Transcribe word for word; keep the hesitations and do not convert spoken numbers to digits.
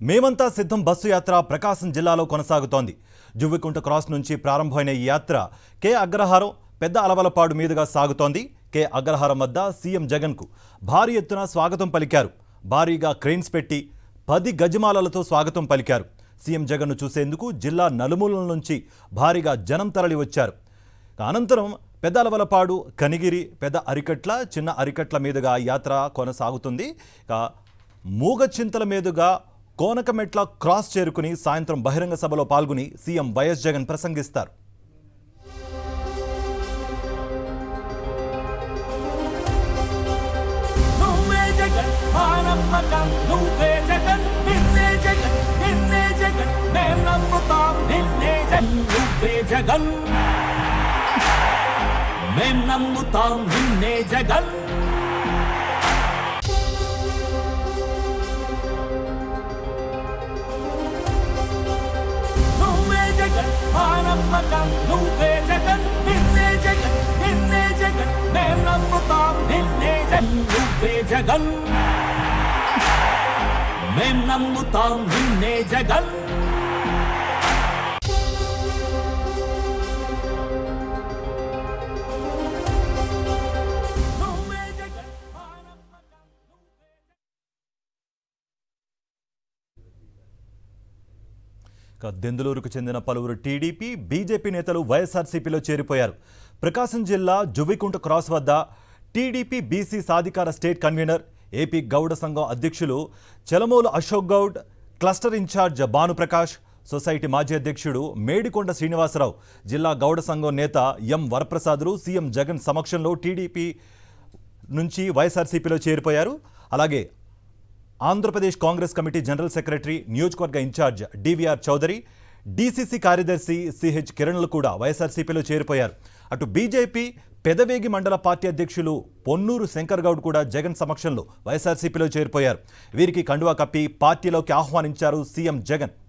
మేమంతా సిద్ధం బస్సు యాత్ర ప్రకాశం జిల్లాలో కొనసాగుతోంది. జువ్వికుంట క్రాస్ నుంచి ప్రారంభమైన ఈ యాత్ర కే అగ్రహారం పెద్ద అలవలపాడు మీదుగా సాగుతోంది. కే అగ్రహారం వద్ద సీఎం జగన్కు భారీ ఎత్తున స్వాగతం పలికారు. భారీగా క్రెయిన్స్ పెట్టి పది గజమాలలతో స్వాగతం పలికారు. సీఎం జగన్ను చూసేందుకు జిల్లా నలుమూలల నుంచి భారీగా జనం తరలి వచ్చారు. అనంతరం పెద్ద అలవలపాడు, కనిగిరి, పెద్ద అరికట్ల, చిన్న అరికట్ల మీదుగా యాత్ర కొనసాగుతుంది. మూగచింతల మీదుగా కోనకమెట్ల క్రాస్ చేరుకుని సాయంత్రం బహిరంగ సభలో పాల్గొని సీఎం వైఎస్ జగన్ ప్రసంగిస్తారు. మేం నమ్ముతాం నిన్నే జగన్, నువ్వే జగన్ మా నమ్మకం, నువ్వే జగన్ నిన్నే జగన్, నిన్నే జగన్ మేం నమ్ముతాం నిన్నే జగన్, నువ్వే జగన్ మేం నమ్ముతాం నిన్నే జగన్. దెందులూరుకు చెందిన పలువురు టీడీపీ, బీజేపీ నేతలు వైఎస్ఆర్సీపీలో చేరిపోయారు. ప్రకాశం జిల్లా జువ్వికుంట క్రాస్ వద్ద టీడీపీ బీసీ సాధికార స్టేట్ కన్వీనర్, ఏపీ గౌడ సంఘం అధ్యక్షులు Chelamulu Ashok Goud, cluster incharge Bhanuprakash, society మాజీ అధ్యక్షుడు మేడికొండ శ్రీనివాసరావు, జిల్లా గౌడ సంఘం నేత ఎం వరప్రసాదులు సీఎం జగన్ సమక్షంలో టీడీపీ నుంచి వైఎస్ఆర్సీపీలో చేరిపోయారు. అలాగే Andhra Pradesh Congress committee general secretary, నియోజకవర్గ ఇన్ఛార్జ్ డివిఆర్ చౌదరి, డీసీసీ కార్యదర్శి సిహెచ్ కిరణ్లు కూడా వైఎస్ఆర్సీపీలో చేరిపోయారు. అటు బీజేపీ పెదవేగి మండల పార్టీ అధ్యక్షులు పొన్నూరు శంకర్ గౌడ్ కూడా జగన్ సమక్షంలో వైఎస్ఆర్సీపీలో చేరిపోయారు. వీరికి కండువా కప్పి పార్టీలోకి ఆహ్వానించారు సీఎం జగన్.